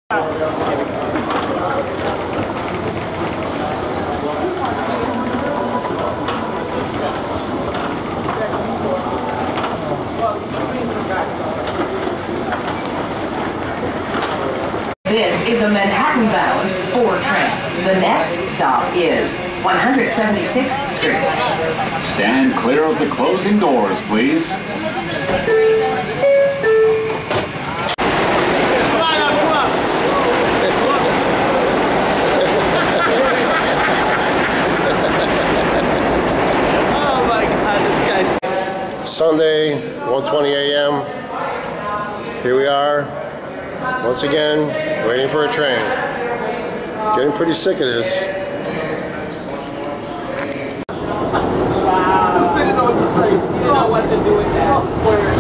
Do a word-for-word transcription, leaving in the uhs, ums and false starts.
This is a Manhattan-bound four train. The next stop is one hundred seventy-sixth Street. Stand clear of the closing doors, please. Oh my God, this guy's... Sunday, one twenty a m Here we are, once again, waiting for a train. Getting pretty sick of this. Wow. I just didn't know what to say. You didn't know what to do with that.